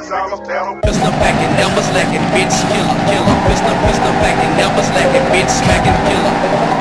Pistol packing, never slacking, bitch killer, killer. Pistol packing, never slacking, bitch smacking killer.